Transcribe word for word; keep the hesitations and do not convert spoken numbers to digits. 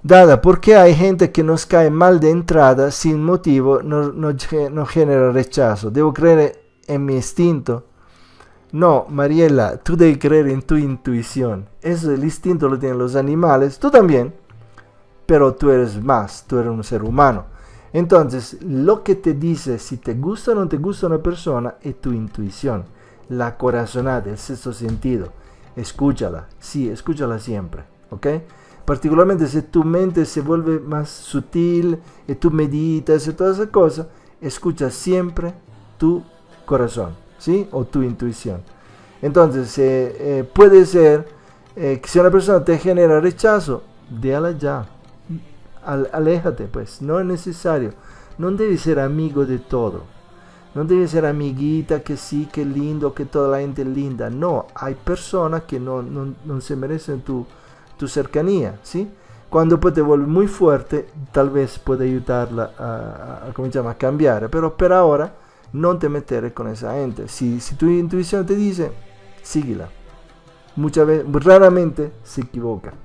Dada, porque hay gente que nos cae mal de entrada sin motivo, no, no, no genera rechazo. Debo creer en mi instinto. No, Mariela, tú debes creer en tu intuición. Eso, el instinto lo tienen los animales, tú también, pero tú eres más, tú eres un ser humano. Entonces, lo que te dice si te gusta o no te gusta una persona es tu intuición, la corazonada, el sexto sentido. Escúchala, sí, escúchala siempre, ¿ok? Particularmente si tu mente se vuelve más sutil y tú meditas y todas esas cosas, escucha siempre tu corazón, ¿sí? O tu intuición. Entonces, eh, eh, puede ser eh, que si una persona te genera rechazo, déjala ya. Al, aléjate, pues, no es necesario. No debes ser amigo de todo. No debes ser amiguita que sí, que lindo, que toda la gente es linda. No, hay personas que no, no, no se merecen tu, tu cercanía, ¿sí? Cuando pues te vuelve muy fuerte, tal vez puede ayudarla a, a, a, ¿cómo se llama? A cambiar. Pero por ahora, no te meter con esa gente. Si, si tu intuición te dice, síguela. Muchas veces, raramente se equivoca.